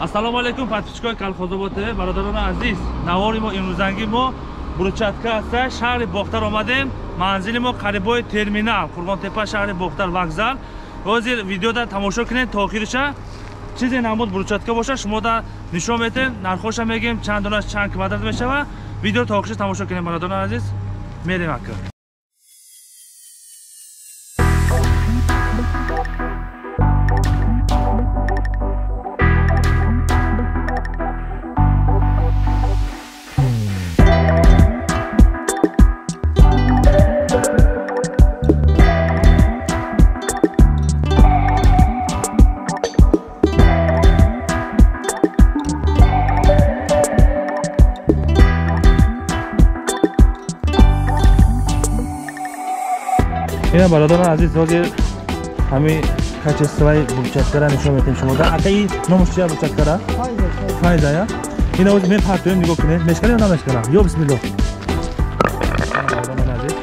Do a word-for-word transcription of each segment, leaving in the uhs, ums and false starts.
Ассалому алейкум, подписчикои Колхозобод ТВ, бародарони азиз. Навори мо имрӯзанги мо Бурчатка аста, шаҳри Бохтар омадем. Манзили мо қарибои терминал, Қурбонтепа шаҳри Бохтар вокзал. Ҳозир видеода тамошо кунед то охириша. Чизе намуд Бурчатка боша, шумо да нишон метем, нархоша мегем, чанд донаш чанд квадрат мешава. Видео то охириша тамошо кунед бародарони азиз. Мерем ака. Ина бародарон азиз, ҳозир ҳамин качествои бурчаткара нишон метем шумода. Ака ин номаш чия бурчаткара? Файза. Файза я? Ина ҳозир мен партоем нигоҳ кунед. Мешкара ё намешкара? Ё бисмиллоҳ. Бародарон азиз.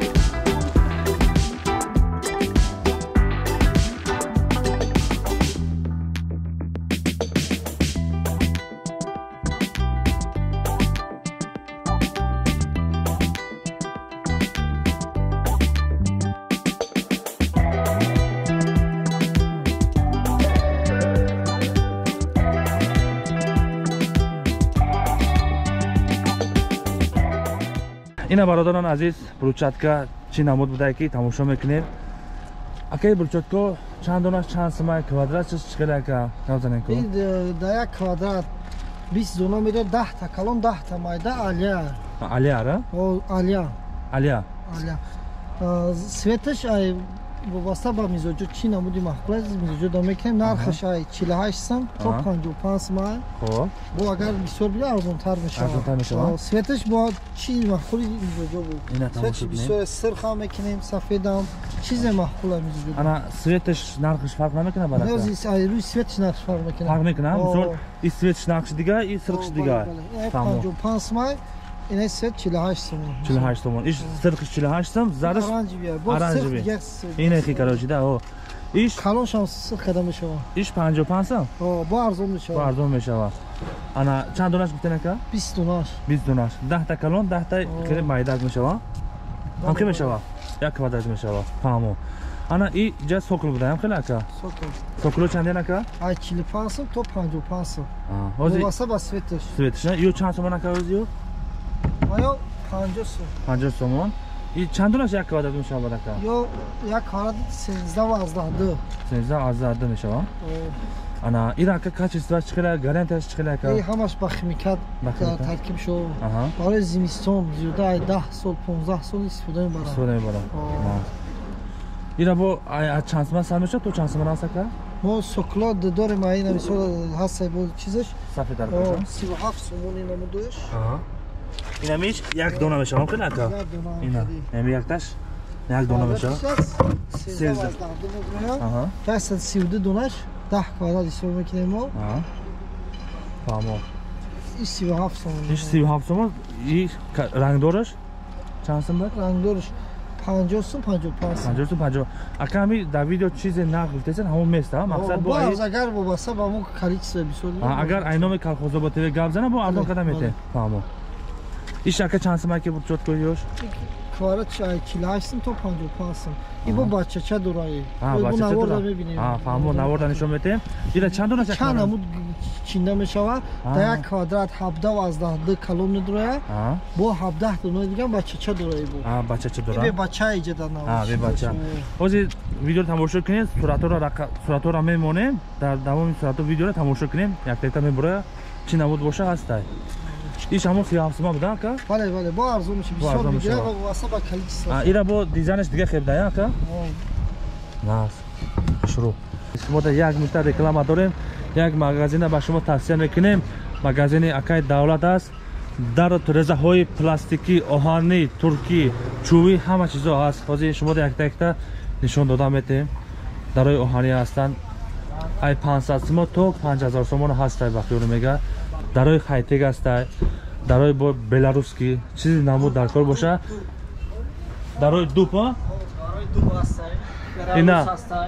Ина бародарон азиз, бурчатка чӣ намуд буда ки тамошо мекунед. Акаи бурчатко чанд донаш чанд сомаи квадрат чӣ хел ака навзанен ко? Ин да як квадрат бист дона мире, даҳ та калон, даҳ та майда алия. Алия ра? О, алия. Алия. Алия. Светаш ай вобаста ба мизоҷу чӣ намуди маҳқул аст, мизоҷу да мекунем. Нархаш ай чилу ҳашт сом то панҷоҳ и панҷ сом. Хоб. Бо агар бисёр биё арзонтар мешавад. Арзонтар мешавад. Светаш бо чӣ маҳқули мизоҷу буд. Ина тамошо кунем. Бисёр сирха мекунем, сафедам, чизе маҳқул аст мизоҷу. Ана светаш нархаш фарқ намекуна барака? Ҳозир ай рӯи светаш нархаш фарқ мекуна. Фарқ мекуна? Мисол ин светаш нархаш дига, ин сирхаш дига. панҷоҳ и панҷ сом. Ина свет чилу ҳашт сом. чилу ҳашт сом. Иш сирхаш чилу ҳашт сом, зариш оранжевия. Бо сирх дига. Ина хи короче да. О. Иш калоншам сирх када мешава. Иш панҷоҳ и панҷ сом. О, бо арзон мешава. Бо арзон мешава. Ана чанд донаш гуфтен ака? бист донаш. бист донаш. даҳ та калон, даҳ та хеле майдак мешава. Ҳам ки мешава? як квадрат мешава. Фаҳмо. Ана и ҷа сокол буда ҳам хеле ака? Сокол. Соколо чанден ака? Ай чилу и панҷ сом то панҷоҳ и панҷ сом. Аа, ҳозир вобаста ба светаш. Светаш. Ё чанд сомон ака ҳозир ё? Аё панҷоҳ сом. панҷоҳ сомон. И чанд донаш як квадрат мешава ака? Ё як квадрат сенздаҳ аздаҳ ду. сенздаҳ аздаҳ ду мешава. Ана ира ака качествоаш чӣ хела, гарантияш чӣ хела ака? И ҳамаш ба химикат таркиб шо. Аҳа. Барои зимистон зиёда ай даҳ сол, понздаҳ сол истифода мебарам. Истифода мебарам. Ира бо аз чанд сома сар мешавад то чанд сома аст ака? Мо соколо дорем ай мисол ҳаст бо чизаш. Сафедар боша. сиву ҳафт сомон ина мудош. Аҳа. Ина меш як дона мешава хел ака? Як дона. Ина. Ами якташ як дона мешава. сенздаҳ Аҳа. шастад и сию ду донаш даҳ квадрат ҳисоб мекунем мо. Аҳа. Фаҳмо. И сиву ҳафт сомон. Иш сиву ҳафт сомон. И рангдораш чанд сом буд? Рангдораш панҷоҳ сом, панҷоҳ и панҷ сом. панҷоҳ сом, панҷоҳ. Ака ами дар видео чизе нақл гуфтесен ҳамон места, мақсад бо ай агар вобаста ба мо количество бисёр. Агар ай номи Колхозобод ТВ гап зана бо арзон када мете. Фаҳмо. Иш ака чанд сом ака бурчатко ёш? Квадрат чилу ҳашт сом то панҷоҳ и панҷ сом. И бо бачача дорае. А, бачача дора мебинем. А, фаҳмо, наворда нишон метем. Ира чанд донаш чанд намуд чинда мешава? Да як квадрат ҳабдаҳ аздаҳ ду калон дорае. А. Бо ҳабдаҳ дона дига бачача дорае бо. А, бачача дора. Бе бача иҷода навод. А, бе бача. Ҳозир видео тамошо кунед, суратҳоро суратҳоро мемонем. Дар давоми суратҳо видеоро тамошо кунем. Як дақиқа мебурад. Чӣ намуд боша ҳастай. Иш ҳамон сиву ҳафт сома буда ака? Бале, бале, бо арзон мешава. Бисёр мегира ва вобаста ба количество. А, ира бо дизайнаш дига хеб да ака? Нас. Шуру. Шумо да як минута реклама дорем. Як магазина ба шумо тавсия мекунем. Магазини акай давлат аст. Дар резаҳои пластикӣ, оҳанӣ, туркӣ, чӯбӣ ҳама чизо ҳаст. Ҳозир шумо да як дақиқа нишон дода метем. Дарои оҳанӣ ҳастанд. Ай панҷсад сомон то панҷ ҳазор сомон ҳастай ба хиёл мега. Дарои хайтег ҳастай. Дарои бо беларуски чизи намуд дар кор боша. Дарои дуп а? Дарои дуп ҳастай. Ина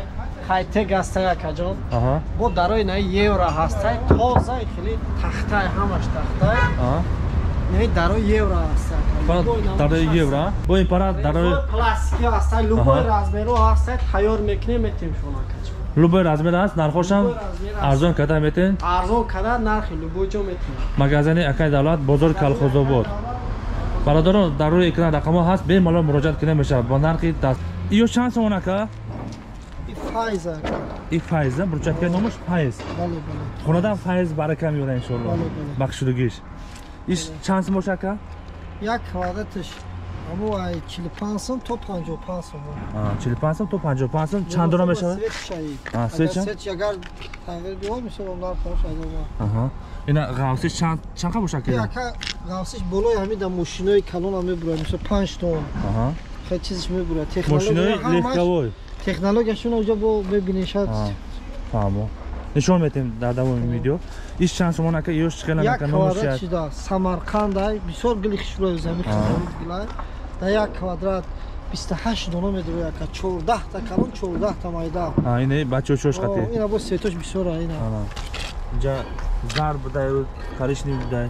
High-tech هستن یکجان. Aha. با درای نه یورو هستن. تازه خیلی تخته همش تخته. Aha. نه درای یورو هستن. Para darı evra. Bu in para darı پلاستیکی هستن. لوبای رازمرو هستن. تیار میکنیم میتیم شما کچ. lubay razmer ast narxosham arzon qadar metin. ارزون کدر نرخی لوبای جو میتیم. Magazini Akay Davlat Bozor Kolxozobod. Baradaro daruri ekran raqami hast bemalol murojaat qilib mishab. Ba narxi dast. Iyo chans ona aka. این فایزه. I faiz burchatka nomush faiz. بله بله. Xunadan faiz barakam yura inshaalloh. Bale, bale. Baxshuligish. Ish chans mosh aka? یک kvadratش اما ای چهل و پنج سوم تا پنجاه و پنج سوم. Ha, چهل و پنج سوم to پنجاه و پنج سوم چند دونه میشه؟ سویت شایی. Ha, سویت چند؟ سویت اگر تغییر بیاد میشه اون در پاش ادامه. Aha. Ina g'avsish chand chand bosh aka? یک غاوسش بالای همین در ماشینای کلون هم میبره میشه پنج تن. Aha. خیلی چیزش میبره. Moshinay lehkavoy. تکنولوژیشون اونجا با ببینید شاید. Tamam. نشون میدیم در دوام ویدیو. ایش چند شما نکه یوش چقدر یک نکه کوادرات نمیشه. چیدا سمرقند ای بسیار گلیخش روی زمین خیلی گلای. در یک کوادرات بیست و هشت دونه میده یک چهارده تا کلون چهارده تا مایده. آه اینه بچه چوش قطعی. اینا با سیتوش بسیار اینا. اینجا زار بوده و کارش نمی بوده.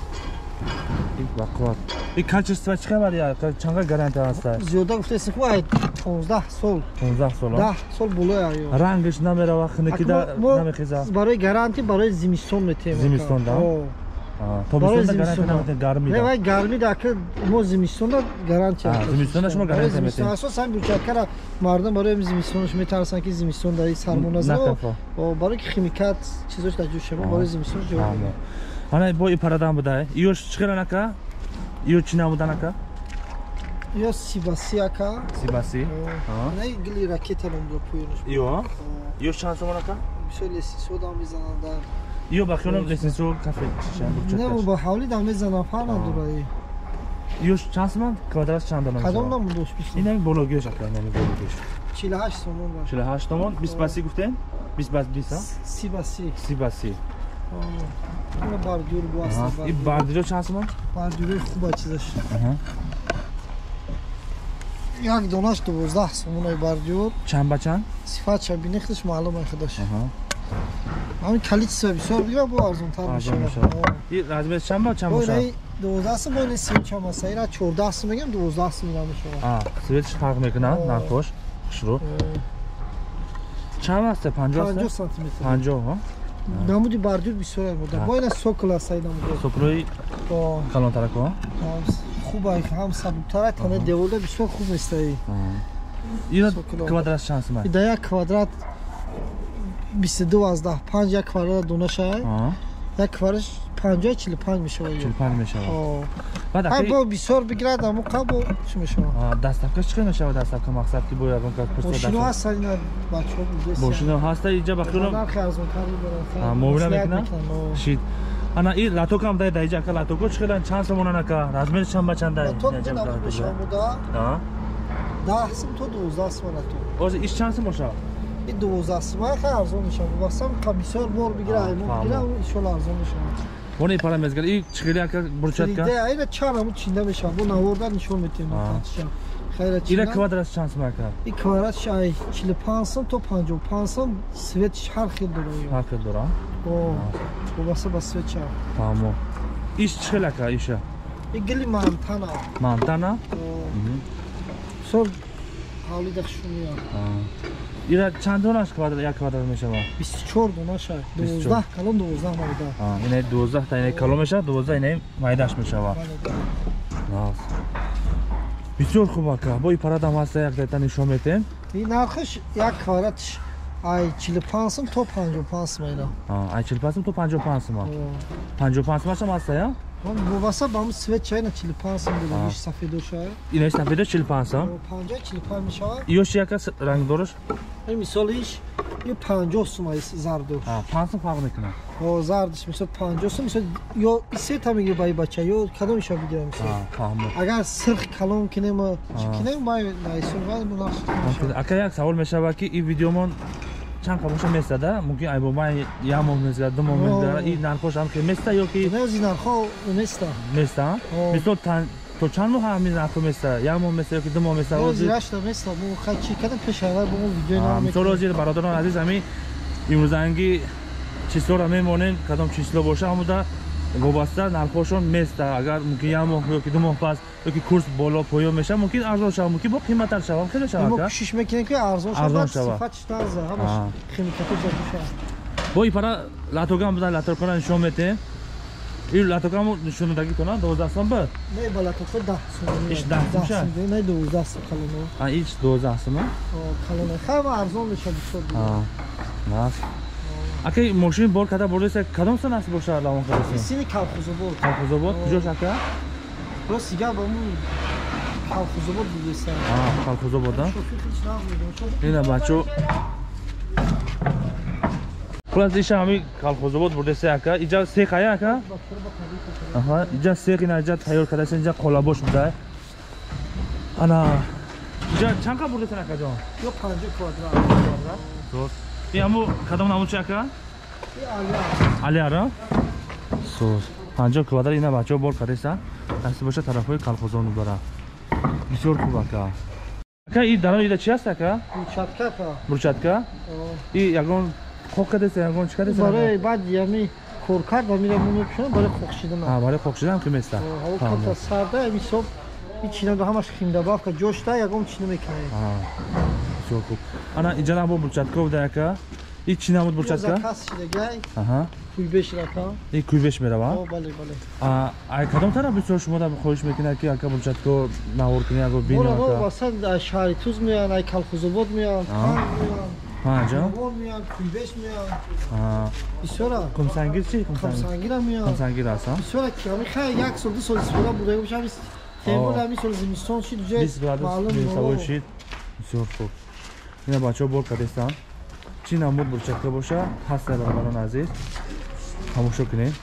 این بقیات. این کارچست و چه خبری است؟ چند گارانتی هست؟ زیاده گفته است که پانزده سال. پانزده سال. ده سال بالای آیا. رنگش نمیره و خنکی دا نمیخیزه. برای گارانتی برای زمستون میتیم. زمستون دا. تو زمستون گارانتی نمیتیم گرمی دا. نه گرمی دا که ما زمستون دا گارانتی. زمستون شما گارانتی میتیم. اساسا بچکر مردم برای زمستونش میترسن که زمستون دایی سرمون از و برای خیمیکات چیزاش در جوش ما برای زمستون جو. آنها با این پردام بوده. ایوش چیکار نکه؟ ایو چی نبوده نکه؟ یا سیباسی اکا. سیباسی. نه گلی راکت هم رو پویانش. ایو. ایو چند سوم نکه؟ بسیار لیسیسو دام میزنن در. ایو بخیرم لیسیسو کافه چند. نه با حالی دام میزنن فعلا دورایی. ایو چند سوم؟ کوادرات چند دانه؟ کدام نام دوست بیست. این هم بلوگیش اکرام نمی بلوگیش. چهل و هشت سومون باشه. چهل و هشت تومان. بیست باسی گفتن؟ بیست باس بیست ها؟ سیباسی. سیباسی. اون باردور بواسط. این باردور چند سوم؟ باردور خوبه چیزش. یک دونش دوازده سومون باردور. چند با چند؟ صفات شبیه نختش معلومه خودش. همین کلیت سوی بسیار بگیره با ارزون تر میشه. این رزمش چند با چند باشه؟ باشه؟ دوازده سوم باید سی چند باشه. اینا چهارده سوم میگم دوازده سوم میگم میشه. آه سویتش فرق میکنه نخوش. شروع. چند هسته؟ پنجاه هسته؟ پنجاه سانتی متر. پنجاه ها؟ نمودی باردور بسیار بوده. با این سوکل است این نمود. سوکلوی کلان ترکو. خوبه هم سبک‌تره تنه دیوله بسیار خوب است ای. این کوادرات چند سومه؟ این یک کوادرات بیست و دو از ده پنج یک کوادرات دونه شه. یک کوادرات پنجاه چهل و پنج میشه. چهل و پنج میشه. بعد اگه با بسیار بگیرد اما قبل چی میشه؟ دستافکش چقدر میشه دستافک مقصد که باید اون کار پشت دست. ماشین هست اینا بچه‌ها بوده. ماشین هست اینجا بخیرم. نرخ ارزون تر میبرن. موبایل میکنن؟ شید. انا این لاتو کم دای دایجا که لاتو کو چقدر چند سومونه نکه رزمش چند بچند دای. تو نمیشه میشه بودا. ها. ده سم تو دوازده سم لاتو. اوز ایش چند سم باشه؟ این دوازده سم خیلی ارزون میشه. واسه هم بسیار بار بگیره ایمون بگیره اون ایشون ارزون میشه. اونی پارا مزگل این چقدر که برچت که؟ ایده اینا چهار همون چینده میشه. اون آوردن نشون میتیم. خیلی چینده. اینا کوادرات چند سم که؟ این کوادرات شای چهل و پنج سم تا پنجاه و پنج سم سویت هر خیلی داره. هر خیلی داره. اوه. و واسه با سویت چه؟ تمام. ایش چقدر که ایشه؟ این گلی مانتانا. مانتانا؟ سر حالی دخشون میاد. اینا چند دونش کوادرات یک کوادرات میشه با؟ بیست و چهار دونه شه. دوازده کلون دوازده مایده. آه اینه دوازده تا اینه کلون میشه دوازده اینه مایدهش میشه با. ناز. بسیار خوبه که با این پرادم هست یک دیتا نشون میتیم. این نرخش یک کوادراتش ای چهل و پنج سم تا پنجاه و پنج سم اینا. آه ای چهل و پنج سم تا پنجاه و پنج سم. پنجاه و پنج سم هم هست یا؟ من واسه با هم سویت چای نه چهل و پنج سم دلش سفید شه. اینه سفید چهل و پنج سم. پنجاه چهل و پنج میشه. ایوش یک رنگ دارش؟ این مثالش یه پنجاه سم است زرد. آه پنج سم فرق میکنه. او زردش مثلا پنجاه سم مثلا یا سه تا میگه بای بچه یا کدوم میشه بگیرم مثلا. آه فهمم. اگر سرخ کلام کنیم کنیم بای نایسون ولی مناسب. اگر یک سوال میشه که این ویدیومون چند کموش میسته ممکن ای با من یا ماه میزد دو ماه میزد این نرخش هم که میسته یا که نه از این نرخ میسته میسته مثلا تو چند ماه همین رفت مثلا یا ماه مثلا که دو ماه مثلا روزی رشت مثلا مو خچی کردم پیش اول با اون ویدیو نام تو روزی برادران عزیز همین امروزنگی چیزا رو میمونن کدام چیزا باشه همودا وابسته نرخشون مثلا اگر ممکن یا ماه یا که دو ماه پس یا که کورس بالا پایین میشه ممکن ارزان شه ممکن با قیمت تر شه خیلی شه ما کوشش میکنیم که ارزان شه صفاتش تازه همش قیمتش زیاد شه با این پارا لاتوگام بوده لاتوگام نشون میده این لاتوگام نشون دادی کنه دوازده سوم به نه بالا تو ده سوم ایش ده سوم شه نه دوازده سوم کلمه آ ایش دوازده سوم آه کلمه خیلی ارزان میشه بسیار آه ناس اکی ماشین بار کدا بردیسه کدام سن است باشه لامون کردی سینی کالخوزو بود کالخوزو بود کجاش اکا رو سیگار با مون کالخوزو بود بودیسه آه کالخوزو بود نه اینا بچو خلاص ایش همی کالخوزو بود بردیسه اکا اینجا سیخ آیا اکا آها اینجا سیخ اینا اینجا تیار کردن اینجا قلابوش بوده انا اینجا چند کا بردیسه اکا جان یو پنجاه کوادرات درست این همو کدام نامون چه اکا علی آرا سوز پنجاه کوادرات اینا بچه بار کردیسه دستی باشه طرفای کالخوزانو برا بسیار خوب اکا اکا این دران ایده چی هست اکا؟ برچتکا کا برچتکا؟ این یکون خوک کردیسه یکون چی کردیسه؟ برای بعد یمی کور کرد و میره مونو بشونه برای خوک شدن آه برای خوک شدن که مثل هوا کتا سرده امی صبح این چینه دو همش خیمده باف که جوشته یکون چینه میکنه بسیار خوب انا اینجا نمو برچتکا بوده اکا این چی نمود برچتکا؟ زکاس شده گای آها کوی بش رکا این کوی بش میره با؟ بله بله ای کدام طرف بسیار شما دا خوش میکنه که اکا برچتکا نور کنی اگه بینی اکا اکا واسه شهری توز میان ای کالخوزوبود میان تانگ میان ها جا؟ نور میان کوی بش میان بسیاره کمسنگیر چی؟ کمسنگیر هم میان کمسنگیر هست ها؟ بسیاره که همی خیلی یک سال دو سال سپوره بوده بشه همی تیمور همی سال زمستان شید جای معلوم شید بسیار خوب اینا بچه ها بار کردیستان چی نمود برچتکا باشه هست در بران عزیز هموشو کنید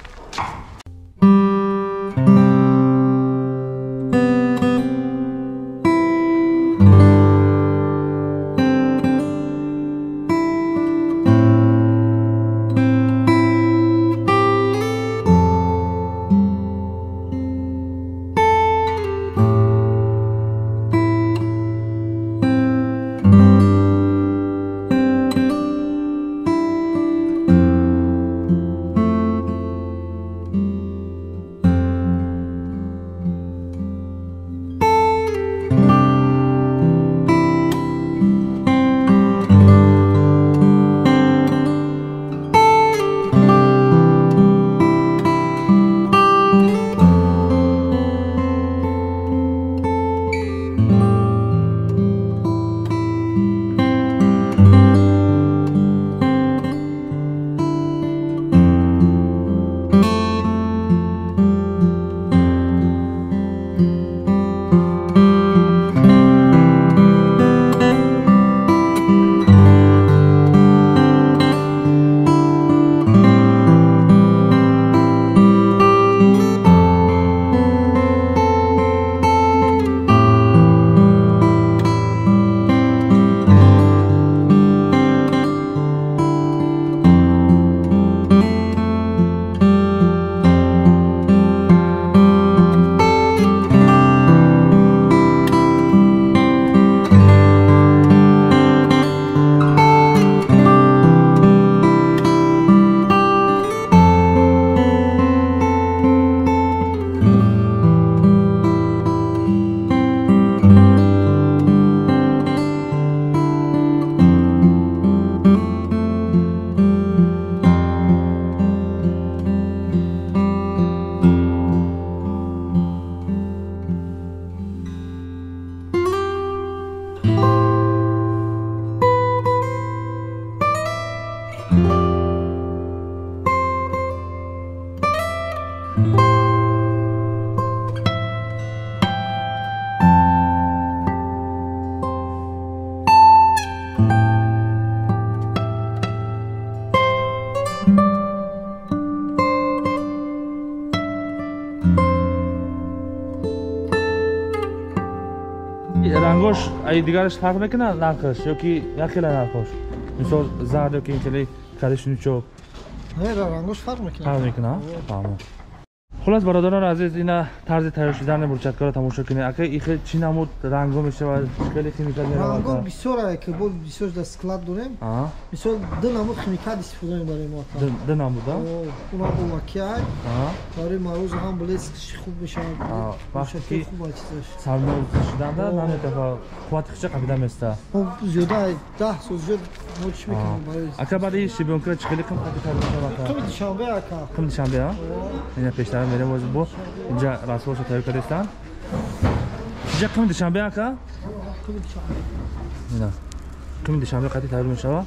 رنگش ای دیگرش فرق میکنه نرخش یا که یک خیلی نرخش مثلا زرد یا که این خیلی کارش نیچو نه رنگش فرق میکنه فرق میکنه؟ فهمم خلاص برادران عزیز اینا طرز تیار شدن برچک‌ها رو تماشا کنید. اگه این خیلی چی نمود رنگو میشه و خیلی خیمیکال میره. رنگو بسیاره که بود بسیار در سکلات داریم. آها. بسیار دو نمود خیمیکال استفاده می‌بریم ما. دو دو نمود ها. اونا با وکیای. آها. برای مروز هم بلیسکش خوب میشه. آه. وقتی خوب چیزش. سالمون شدن در نه دفعه قوت خیلی قبیله میسته. خب زیاده ده سو زیاد موچ میکنم برای. اگه بعدی شیبون کرد چخیلی کم قطعی کار میشه تو می‌شنبه اکا. کم دیشنبه ها. اینا پیشتر میره باز بو اینجا راسوش تیار کردستان. اینجا کم دیشنبه اکا. اینا کم دیشنبه قطعی تیار میشه.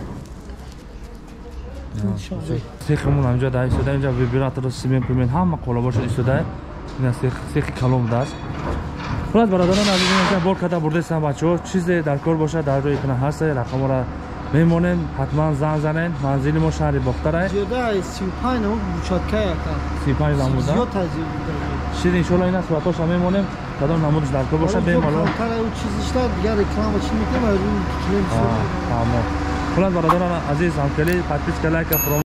سیخمون همینجا دای شده اینجا ویبراتور سیمین پرمین هم قلابش ایستاده. اینا سیخ سیخ کلم داشت. خلاص برادران عزیز اینجا بار کتا برده هستن بچه‌ها چیزی در کار باشه در روی کنه هست رقم را میمونیم حتما زنگ زنین منزل ما شهر باختره زیاده سی و پنج نمود بوچاتکه اکا. سی و پنج نمود زیاد تازه بود. شیر ان شاء الله اینا صورتاش هم میمونیم کدام نمودش در کار باشه بریم حالا. کار او چیزش داد دیگه رکلام چی میکنیم از اون کلیم تمام. خلاص برادران عزیز هم کلی پادپیس لایک فرام